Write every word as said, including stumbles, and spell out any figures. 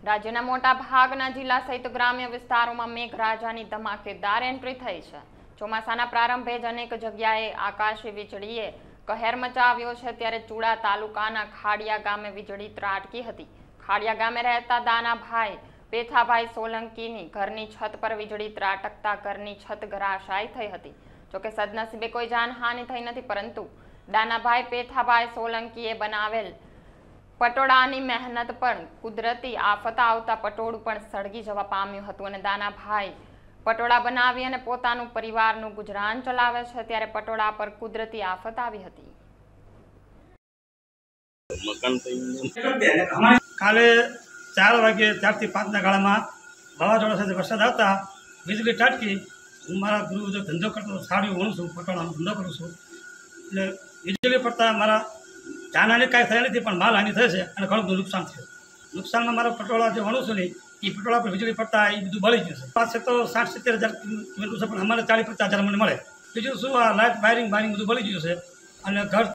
રાજ્યના મોટા ભાગના જિલ્લા સહિત ગ્રામ્ય વિસ્તારોમાં મેઘરાજાની ધમાકેદાર એન્ટ્રી થઈ છે। ચોમાસાના પ્રારંભે જ અનેક જગ્યાએ આકાશી વીજળીએ કહેર મચાવ્યો છે, ત્યારે ચુડા તાલુકાના ખાડિયા ગામે વીજળી ત્રાટકી હતી। ખાડિયા ગામે રહેતા દાનાભાઈ પેથાભાઈ સોલંકીની ઘરની છત પર વીજળી ત્રાટકતા ઘરની છત ધરાશાયી થઈ હતી। જોકે સદનસીબે કોઈ જાનહાનિ થઈ નથી, પરંતુ દાનાભાઈ પેથાભાઈ સોલંકીએ બનાવેલ પટોળાની મહેનત પણ કુદરતી આફત આવતા પટોળું પણ સળગી જવા પામ્યું હતું અને દાનાભાઈ પટોળા બનાવી અને પોતાનું પરિવારનું ગુજરાન ચલાવે છે, ત્યારે પટોળા પર કુદરતી આફત આવી હતી। કાલે ચાર વાગે ચારથી પાંચના ગાળામાં વાવાઝોડા સાથે વરસાદ આવતા વીજળી ત્રાટકી। હું મારા ગુરુ ધંધો કરતો સાડીઓ વણું છું, પટોળાનો ધંધો કરું છું, એટલે વીજળી પડતા મારા જાનહાની કાંઈ થઈ નથી, પણ માલહાની થઈ છે અને ઘણું બધું નુકસાન થયું। નુકસાનમાં મારા પટોળા જે વણું છું ને એ પટોળા પર વીજળી પડતા એ બધું બળી ગયું છે। પાસે તો સાઠ સિત્તેર હજાર કિંમત છે, પણ અમારે ચાલીસ પચાસ હજાર મને મળે। બીજું શું, આ લાઇટ વાયરિંગ વાયરિંગ બધું બળી ગયું છે અને ઘર